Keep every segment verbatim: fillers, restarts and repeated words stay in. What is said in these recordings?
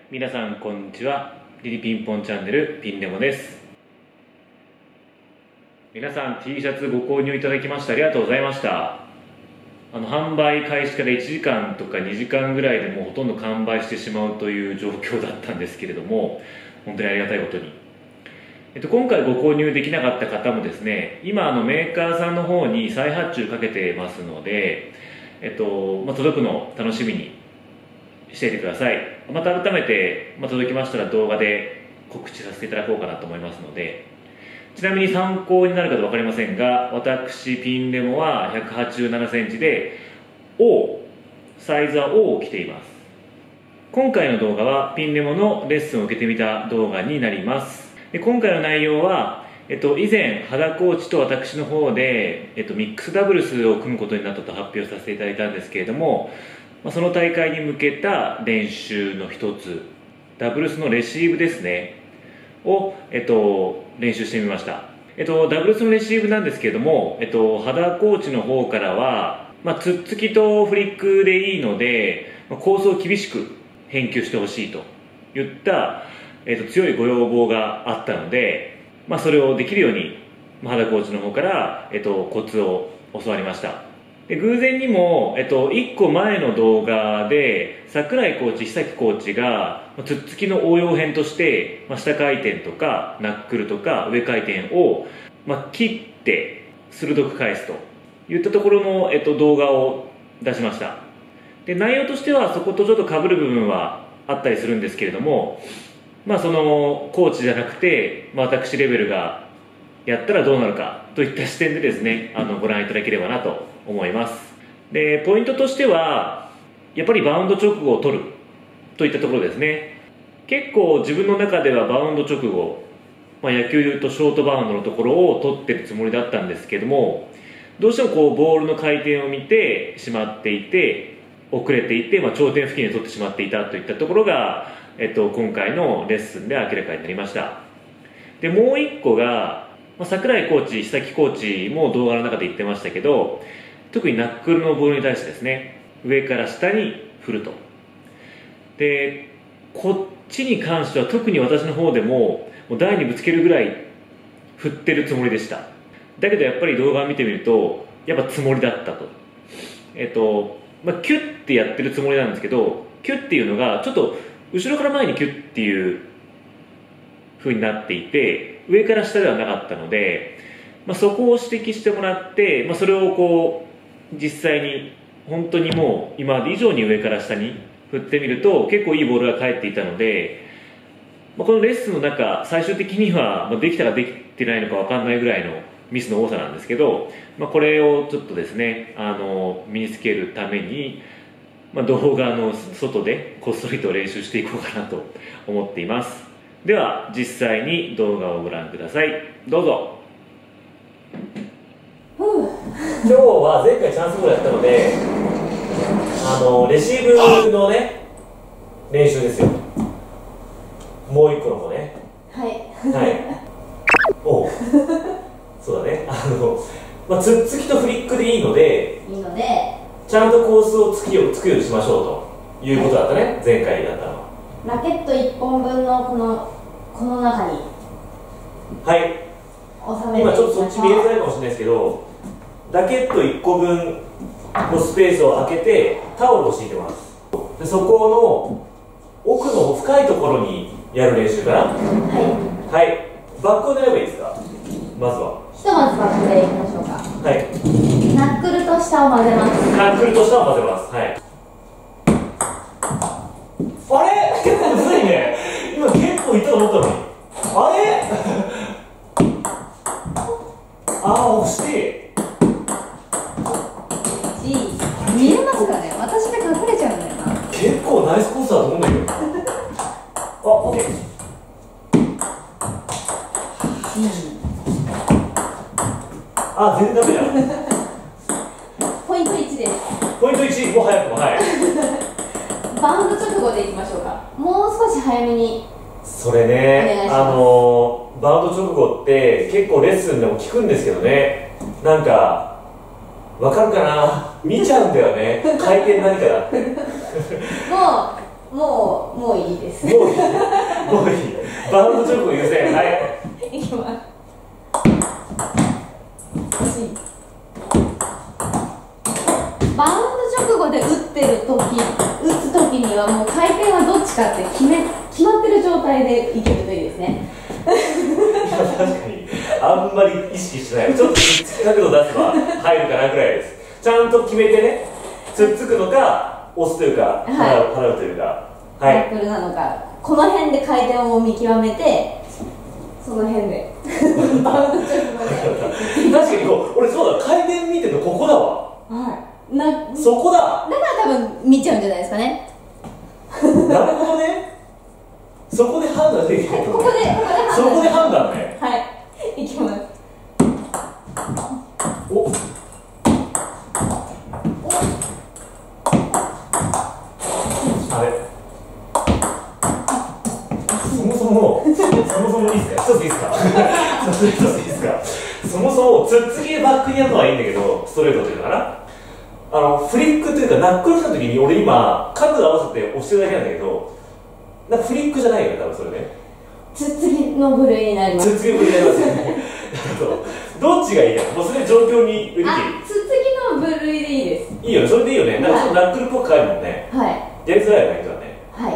皆さんこんにちは。リリピンポンチャンネルピンレモです。皆さん T シャツご購入いただきましてありがとうございました。あの販売開始からいちじかんとかにじかんぐらいでもうほとんど完売してしまうという状況だったんですけれども、本当にありがたいことに、えっと、今回ご購入できなかった方もですね、今あのメーカーさんの方に再発注かけてますので、えっとまあ、届くのを楽しみにしていてください。また改めて、まあ、届きましたら動画で告知させていただこうかなと思いますので、ちなみに参考になるか分かりませんが、私ピンレモはひゃくはちじゅうななセンチで O、 サイズは O を着ています。今回の動画はピンレモのレッスンを受けてみた動画になります。で今回の内容は、えっと、以前肌コーチと私の方で、えっと、ミックスダブルスを組むことになったと発表させていただいたんですけれども、その大会に向けた練習の一つ、ダブルスのレシーブですねを、えっと、練習してみました。えっと、ダブルスのレシーブなんですけれども、えっと、肌コーチの方からは、まあ、つっつきとフリックでいいので、まあ、コースを厳しく返球してほしいといった、えっと、強いご要望があったので、まあ、それをできるように、まあ、肌コーチの方から、えっと、コツを教わりました。で偶然にも、えっと、いっこまえの動画で櫻井コーチ、久木コーチがつっつきの応用編として、まあ、下回転とかナックルとか上回転を、まあ、切って鋭く返すといったところの、えっと、動画を出しました。で内容としてはそことちょっと被る部分はあったりするんですけれども、まあ、そのコーチじゃなくて、まあ、私レベルがやったらどうなるかといった視点でですね、あのご覧いただければなと思います。でポイントとしてはやっぱりバウンド直後を取るといったところですね。結構自分の中ではバウンド直後、まあ、野球でいうとショートバウンドのところを取ってるつもりだったんですけども、どうしてもこうボールの回転を見てしまっていて遅れていて、まあ、頂点付近で取ってしまっていたといったところが、えっと、今回のレッスンで明らかになりました。でもう一個が、まあ、櫻井コーチ、久木コーチも動画の中で言ってましたけど、特にナックルのボールに対してですね、上から下に振ると。でこっちに関しては特に私の方でももう台にぶつけるぐらい振ってるつもりでした。だけどやっぱり動画を見てみるとやっぱつもりだったと。えっとまあ、キュッてやってるつもりなんですけど、キュッっていうのがちょっと後ろから前にキュッっていう風になっていて、上から下ではなかったので、まあ、そこを指摘してもらって、まあ、それをこう実際に本当にもう今まで以上に上から下に振ってみると結構いいボールが返っていたので、まあ、このレッスンの中最終的にはできたかできてないのか分かんないぐらいのミスの多さなんですけど、まあ、これをちょっとですねあの身につけるために、まあ、動画の外でこっそりと練習していこうかなと思っています。では実際に動画をご覧ください。どうぞ。今日は前回チャンスボールやったので、あのレシーブのね練習ですよ。もう一個の方ね。 はいはいおうそうだね、あの、まあ、つっつきとフリックでいいのでいいのでちゃんとコースをつきをつくようにしましょうということだったね、はい、前回だったのは。 ラケットいっぽんぶんのこのこの中にはい収めていきましょう。 今ちょっとそっち見えづらいかもしれないですけど、ラケットいっこぶんのスペースを空けてタオルを敷いてます。でそこの奥の深いところにやる練習かな。はいはい、バックを狙えばいいですか。まずはひとまずバックでいきましょうか。 はい、 ナックルと下を混ぜます。 ナックルと下を混ぜます。はい、あれ結構むずいね。今結構いったと思ったのにあれああ惜しい。 見えますかね。私で隠れちゃうんだよな。 結構ナイスコースだと思うんだけどあ、オッケー。あ、全然ダメだポイントいちです。 ポイントいち、もう早くも、はいバウンド直後でいきましょうか。もう少し早めに。 それね、あのバウンド直後って結構レッスンでも聞くんですけどね、なんかわかるかな、見ちゃうんだよね回転何かだってもうもうもういいです。 もういいもういいバウンド直後優先。はいいきます。バウンド直後で打ってる時、打つ時にはもう回転はどっちかって決め決まってる状態でいけるといいですね。 確かにあんまり意識しない。ちょっと角度出せば入るかなぐらいです。ちゃんと決めてね、つっつくのか押すというか、払う、払うというか、 はい、ナックルなのか、この辺で回転を見極めて、その辺でバウンド直後で確かにこう、俺そうだ、回転見てるのここだわ。 はい、なそこだ。だから多分見ちゃうんじゃないですかね。 なるほどね。そこで判断できないと。 ここで、 そこで判断ね。 はい、いきます。 おおあれそもそもそもそもいいですか、一ついいですか一ついいですか。そもそもつっつきでバックにやるのはいいんだけど、ストレートというのかな、あのフリックというかナックルした時に俺今角度合わせて押してるだけなんだけど、なんかフリックじゃないよね、多分それね。 つっつきの部類になります。 つっつきの部類になりますよね。どっちがいいか、もうそれ状況に売り切り。 あ、つっつきの部類でいいです。 いいよね、それでいいよね。なんかちょっとナックルっぽく変えるもんね。 はい。 やりづらいよね、人はね。 はい。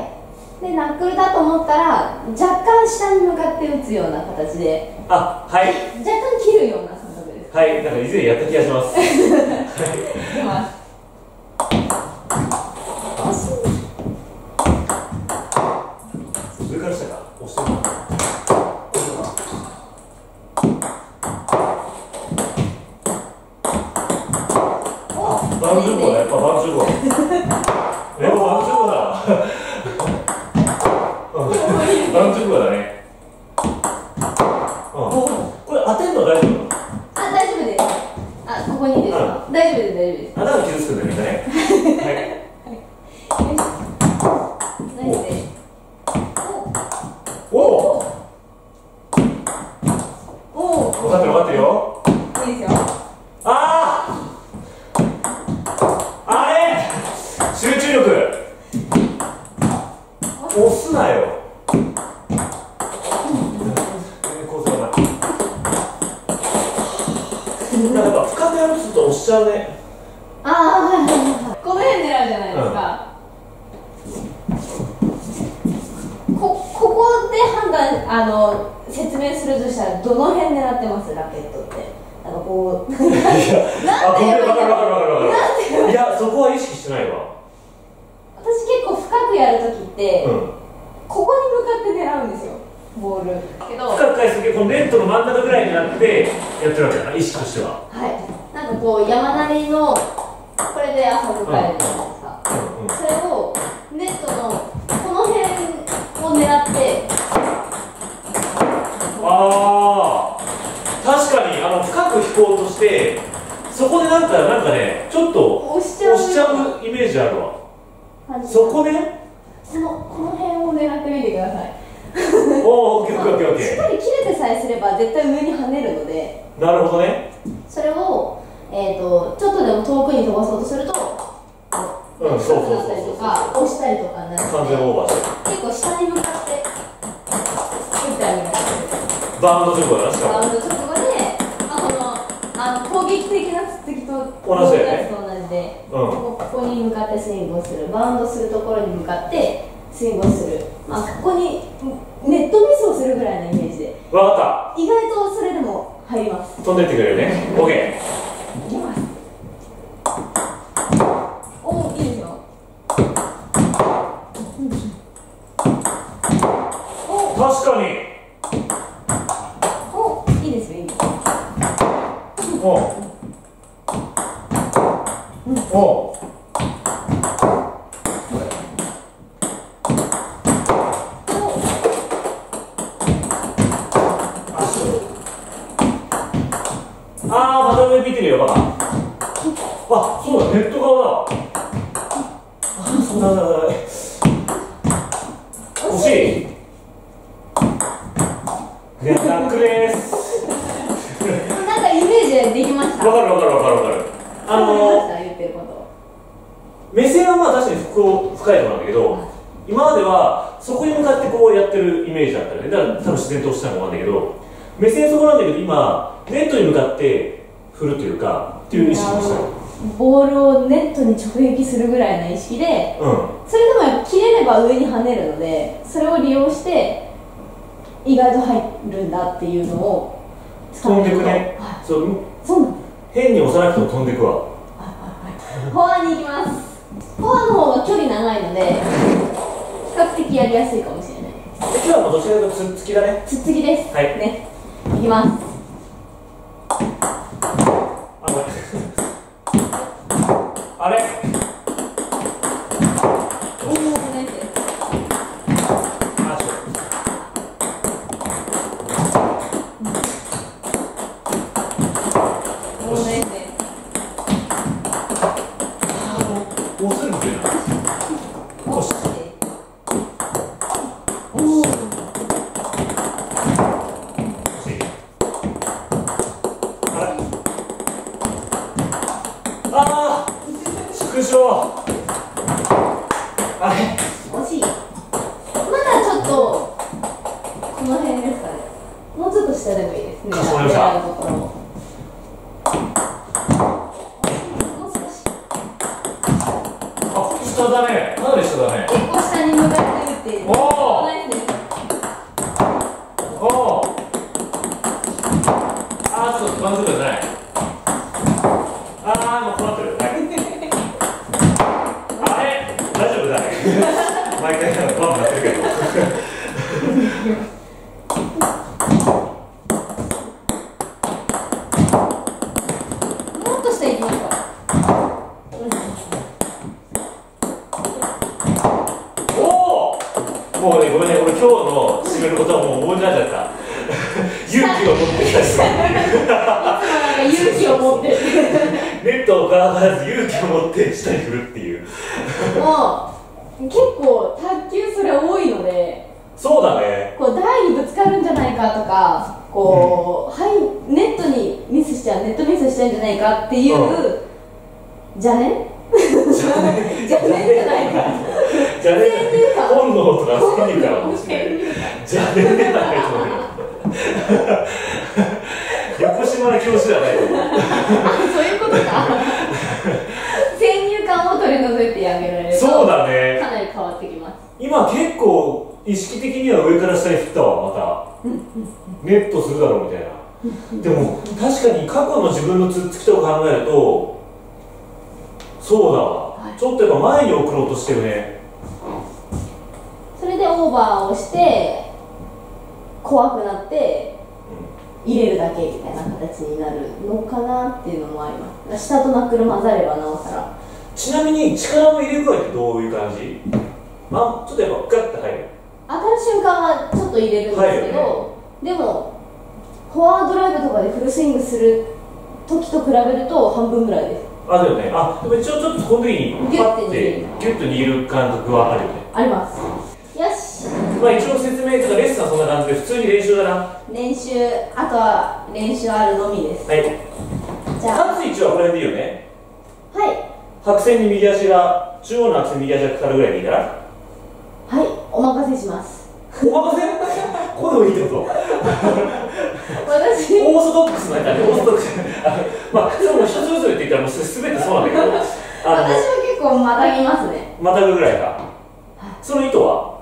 で、ナックルだと思ったら、若干下に向かって打つような形で。 あ、はい。 若干切るような感覚です。 はい、なんか以前やった気がします。はい。 いきます。 上から下か、押してる。バウンド直後だ、やっぱバウンド直後。やっぱバウンド直後だ。バウンド直後だね。これ当てるの大丈夫なの？ あ、大丈夫です。あ、ここにですか？大丈夫です、大丈夫です。 穴が傷つくんだよ、みんなね。はい。おお。おお。分かってる分かってるよ。 いいですよ。 ああ。あれ。集中力。押すなよ。なんか深くやるとちょっと押しちゃうね。 ああ、はいはいはい。この辺狙うじゃないですか。うん、こここで判断、あの説明するとしたらどの辺狙ってますラケットって。あのこう。なんて言えばいいの？ いや、そこは意識してないわ。 私結構深くやるときって、うん、ここに向かって狙うんですよ。ボールけど深く返すけど、このネットの真ん中ぐらいになってやってるわけだな、意識としては。 はい、なんかこう山なりのこれで浅く返るじゃないですか、うんうん、それをネットのこの辺を狙って。 ああ、確かにあの深く引こうとしてそこでなんかなんかね、ちょっと押しちゃ う, 押しちゃうイメージあるわ。そこね、 このこの辺を狙ってみてください。 おお、オッケーオッケーオッケー。 しっかり切れてさえすれば絶対上に跳ねるので。 なるほどね。 それを、えー、とちょっとでも遠くに飛ばそうとすると、 うん、そうそうそうそうとか押したりとかになって、 完全オーバーして結構下に向かって打ってあげる。 バウンド直後だな、しかも。 バウンド直後で、まあ、このあの攻撃的なつっつきと同じだよね。 と同じで、 うん、 ここに向かってスイングをする、バウンドするところに向かってスイングをする、まあ、ここにネットミスをするぐらいのイメージで。 分かった。 意外とそれでも入ります。 飛んでってくれるね。オッケー。いきます。おお、いいですよ。お、 確かに。 お、いいですよ、いいですよ。 おう、うん、おう。ああ、また上見てるよ、バカ。あ、そうだ、ネット側だ。あ、そうだ、だ、だ、惜しい。いや、ナックルです。 なんかイメージできました。 わかるわかるわかるわかる。あのー、 言ってること。 目線はまあ確かに深いところなんだけど、 今まではそこに向かってこうやってるイメージだったよね。だから多分自然としたのもあるんだけど、目線そこなんだけど、今ネットに向かって振るというかっていう意識をしたの。 ボールをネットに直撃するぐらいの意識で、 うん、 それでもやっぱ切れれば上に跳ねるので、それを利用して意外と入るんだっていうのを飛んでくね。 はい、 そうそうなんです。 変に押さなくても飛んでくわ。 フォアに行きます。フォアの方が距離長いので比較的やりやすいかもしれない。 今日はもうどちらかというとつっつきだね。 つっつきです。 はい。 ね。いきます。 あ、ごめん。あれ。 おお、ナイスです。 あ、そう。 おお、ナイスです。 押すんだよな。よし。 おお。 ああ、縮小。あれ。 惜しい。まだちょっとこの辺ですかね。もうちょっと下でもいいですね。 かしこまりました。 狙うところも。もう少し。 あ、下だね。かなり下だね。 結構下に向かって打っている。 おお。 ナイスです。 おお。ああ、ちょっと満足じゃない。ああ、もう困ってる。はい。あれ、大丈夫だね。毎回なんかバンバンやってるけど。 もっと下行きましょう。 おお。もうね、ごめんね、俺今日の締めることはもう覚えてなっちゃった。勇気を持ってきたし。 勇気を持ってネットをからず勇気を持って下に振るっていう。 もう結構卓球それ多いので、 そうだね。 こう台にぶつかるんじゃないかとか、こう、うん、はい、ネットにミスしちゃう、ネットミスしちゃうんじゃないかっていう、うん、じゃねじゃねじゃねじゃないかじゃね本能とか先入観かもしれない。じゃねではないと思うよ。横島の教師じゃないと思う。 そういうことか。先入観を取り除いてあげられると、 そうだね。 かなり変わってきます。 今結構意識的には上から下に振ったわ、また。ネットするだろうみたいな。でも確かに過去の自分のつっつきとか考えると、そうだわ、はい、ちょっとやっぱ前に送ろうとしてるね。 それでオーバーをして怖くなって入れるだけみたいな形になるのかなっていうのもあります。下とナックル混ざればなおさら。 ちなみに力の入れ具合ってどういう感じ？あ、ちょっとやっぱガッて入る。 当たる瞬間はちょっと入れるんですけど、ね、でもフォアドライブとかでフルスイングする時と比べると半分ぐらいです。 あ、だよね。あ、でも一応ちょっとこの時にパッてギュッと握る感覚はあるよね。あります。よし。 まあ一応説明とかレッスンはそんな感じで普通に練習だな。 練習、あとは練習あるのみです。 はい。じゃあ立つ位置はこれでいいよね。 はい。 白線に右足が、中央の白線に右足がかかるぐらいでいいから。 はい、お任せします。 お任せ？こうでもいいってこと？ 私オーソドックスな感じ、オーソドックスまあ、それも人それぞれって言ったらもうすべてそうなんだけど私は結構またぎますね。 またぐぐらいか、はい、その意図は？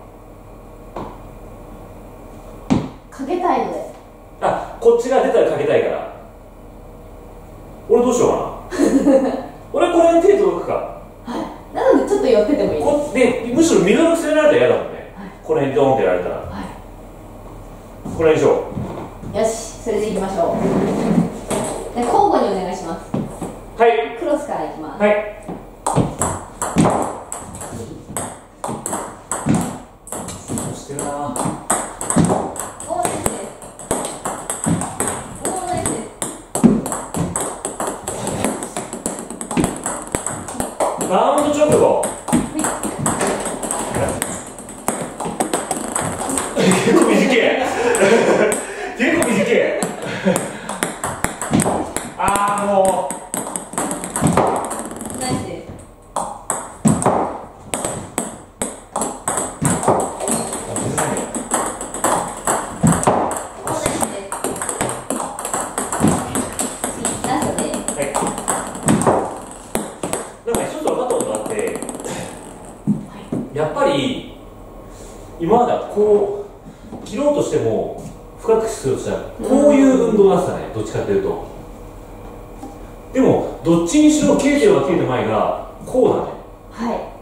かけたいので。 あ、こっちが出たらかけたいから。俺どうしようかな俺これに手届くか。 はい、なのでちょっと寄っててもいいこで、むしろミドル攻められたら嫌だもんね、はい、これにドーンってやられたら、はい、これにしよう。よし、それでいきましょう。で、交互にお願いします。 はい。 クロスからいきます。 はい。してるな。 おー、ナイスです。おー、ナイスです。 バウンド直後。結構短い。結構短い。ああ、もう。ナイスです。 ぱり今まではこう切ろうとしても深くするとしたらこういう運動だったね、どっちかというと。でもどっちにしろ切れてるか切れてないがこうだね。 はい。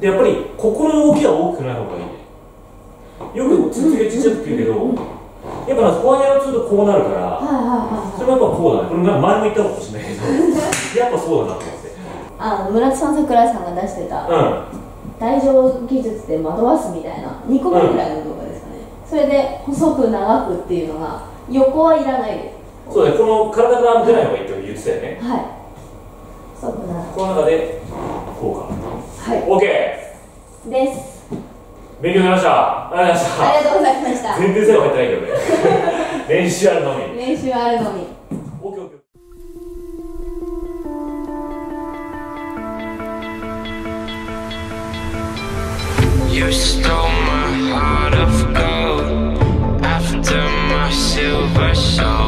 でやっぱりここの動きは大きくない方がいいね。よくつつがちっちゃくって言うけど、うんうんうん、やっぱフォアにするとこうなるから、はいはいはいはい、それもやっぱこうだね。これ前も言ったかもしれないけどやっぱそうだなと思って。あの村田さん、桜井さんが出してた、うん、大乗技術で惑わすみたいなにこめぐらいの動画ですかね、うん、それで細く長くっていうのが横はいらないです。 そうね、この体が出ない方がいいって言ってたよね。 はい、細く長く、 この中でこうか。はい、 OK です。 勉強になりました。ありがとうございました。 ありがとうございました。 全然最後入ってないけどね練習あるのみ。 練習あるのみ。 OK OK。You stole my heart of gold after my silver soul.